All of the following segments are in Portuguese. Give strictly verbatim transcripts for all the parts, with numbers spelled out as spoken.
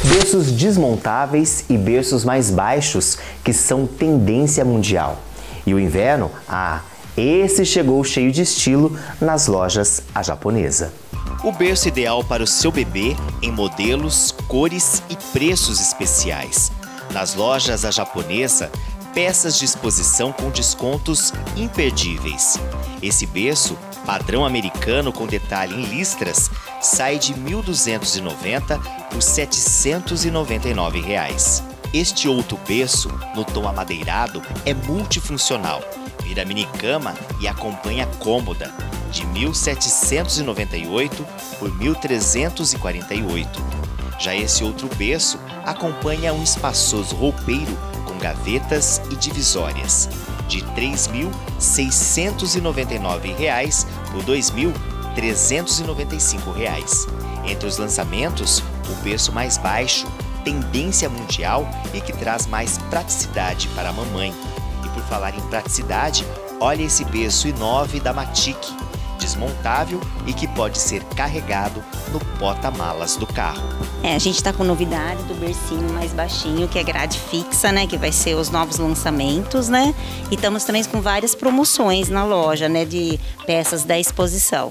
Berços desmontáveis e berços mais baixos que são tendência mundial. E o inverno? Ah, esse chegou cheio de estilo nas lojas A Japonesa. O berço ideal para o seu bebê em modelos, cores e preços especiais. Nas lojas A Japonesa, peças de exposição com descontos imperdíveis. Esse berço, padrão americano com detalhe em listras, sai de mil duzentos e noventa reais por setecentos e noventa e nove reais. Este outro berço, no tom amadeirado, é multifuncional. Vira mini-cama e acompanha cômoda, de mil setecentos e noventa e oito reais por mil trezentos e quarenta e oito reais. Já esse outro berço acompanha um espaçoso roupeiro com gavetas e divisórias, de três mil seiscentos e noventa e nove reais por dois mil trezentos e noventa e cinco reais. Entre os lançamentos, o berço mais baixo, tendência mundial e que traz mais praticidade para a mamãe. E por falar em praticidade, olha esse berço inove da Matic, desmontável e que pode ser carregado no porta-malas do carro. É, a gente tá com novidade do bercinho mais baixinho, que é grade fixa, né? Que vai ser os novos lançamentos, né? E estamos também com várias promoções na loja, né? De peças da exposição.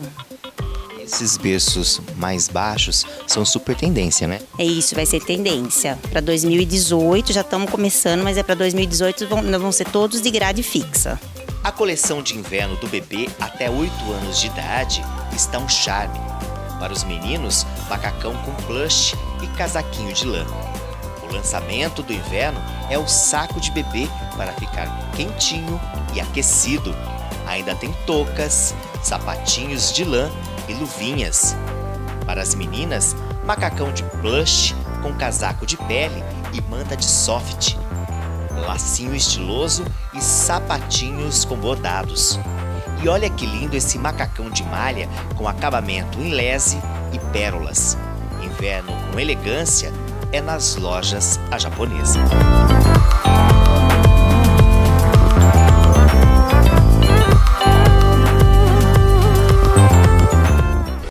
Esses berços mais baixos são super tendência, né? É isso, vai ser tendência. Para dois mil e dezoito, já estamos começando, mas é para dois mil e dezoito vão, vão ser todos de grade fixa. A coleção de inverno do bebê até oito anos de idade está um charme. Para os meninos, macacão com plush e casaquinho de lã. O lançamento do inverno é o saco de bebê para ficar quentinho e aquecido. Ainda tem toucas, sapatinhos de lã e luvinhas. Para as meninas, macacão de plush com casaco de pele e manta de soft. Lacinho estiloso e sapatinhos com bordados. E olha que lindo esse macacão de malha com acabamento em lese e pérolas. Inverno com elegância é nas lojas A Japonesa.